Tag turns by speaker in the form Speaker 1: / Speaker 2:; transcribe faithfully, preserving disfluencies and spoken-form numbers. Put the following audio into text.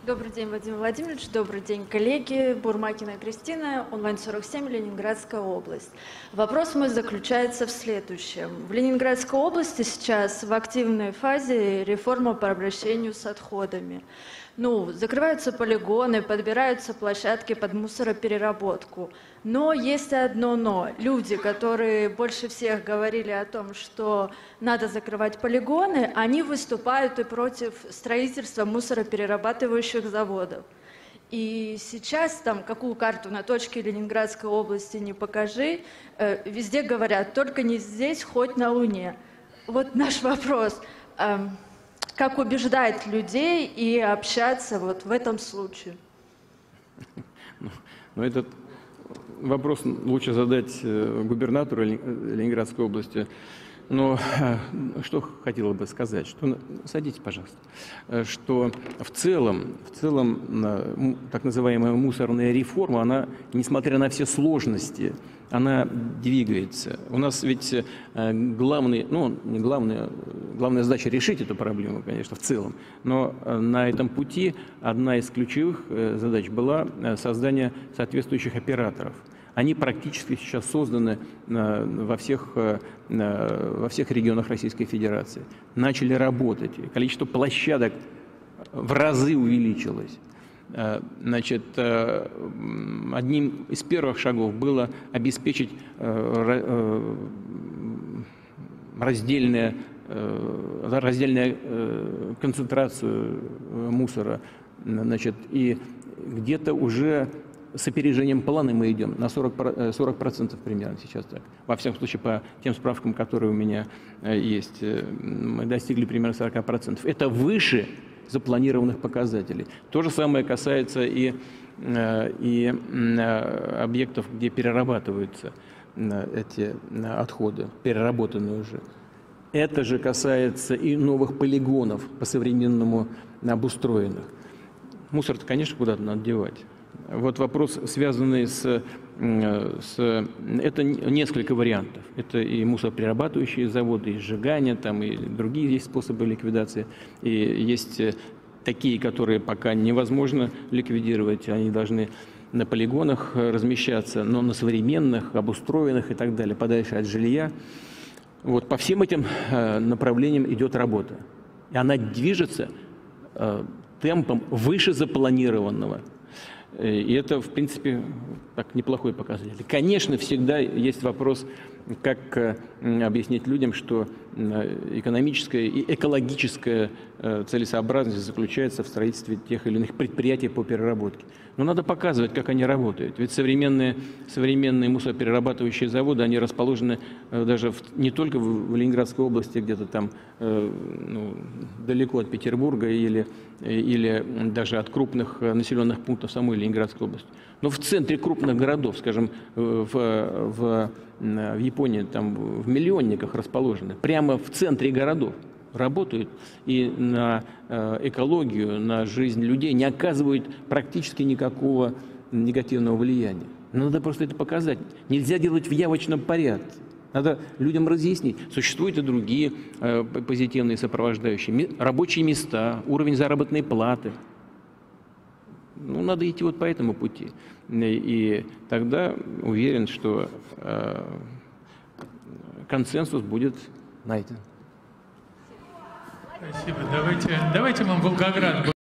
Speaker 1: Добрый день, Владимир Владимирович. Добрый день, коллеги. Бурмакина Кристина, онлайн сорок семь, Ленинградская область. Вопрос мой заключается в следующем. В Ленинградской области сейчас в активной фазе реформа по обращению с отходами. Ну, закрываются полигоны, подбираются площадки под мусоропереработку. Но есть одно но. Люди, которые больше всех говорили о том, что надо закрывать полигоны, они выступают и против строительства мусороперерабатывающих заводов. И сейчас, там, какую карту на точке Ленинградской области не покажи, э, везде говорят, только не здесь, хоть на Луне. Вот наш вопрос. Э, как убеждать людей и общаться вот в этом случае?
Speaker 2: Ну, этот вопрос лучше задать губернатору Ленинградской области. Но что хотела бы сказать, что, садитесь, пожалуйста, что в целом, в целом так называемая мусорная реформа, она, несмотря на все сложности, она двигается. У нас ведь главный, ну, не главная, главная задача решить эту проблему, конечно, в целом, но на этом пути одна из ключевых задач была создание соответствующих операторов. Они практически сейчас созданы во всех, во всех регионах Российской Федерации. Начали работать. Количество площадок в разы увеличилось. Значит, одним из первых шагов было обеспечить раздельную, раздельную концентрацию мусора. Значит, и где-то уже с опережением плана мы идем на сорок процентов примерно сейчас так. Во всяком случае, по тем справкам, которые у меня есть, мы достигли примерно сорока процентов. Это выше запланированных показателей. То же самое касается и, и объектов, где перерабатываются эти отходы, переработанные уже. Это же касается и новых полигонов по-современному обустроенных. Мусор-то, конечно, куда-то надо девать. Вот вопрос, связанный с, с... Это несколько вариантов. Это и мусороперерабатывающие заводы, и сжигание, там, и другие есть способы ликвидации. И есть такие, которые пока невозможно ликвидировать. Они должны на полигонах размещаться, но на современных, обустроенных и так далее, подальше от жилья. Вот по всем этим направлениям идет работа. И она движется темпом выше запланированного. И это, в принципе, так, неплохой показатель. Конечно, всегда есть вопрос, как объяснить людям, что экономическая и экологическая целесообразность заключается в строительстве тех или иных предприятий по переработке. Но надо показывать, как они работают. Ведь современные, современные мусороперерабатывающие заводы, они расположены даже в, не только в, в Ленинградской области, где-то там ну, далеко от Петербурга или, или даже от крупных населенных пунктов самой Ленинградской области, но в центре крупных городов, скажем, в, в, в Японии, там в миллионниках расположены, прямо в центре городов работают и на экологию, на жизнь людей не оказывают практически никакого негативного влияния. Надо просто это показать. Нельзя делать в явочном порядке. Надо людям разъяснить. Существуют и другие позитивные сопровождающие. Рабочие места, уровень заработной платы. Ну, надо идти вот по этому пути. И тогда уверен, что консенсус будет найден.
Speaker 3: Спасибо. Давайте, давайте мы Волгоград.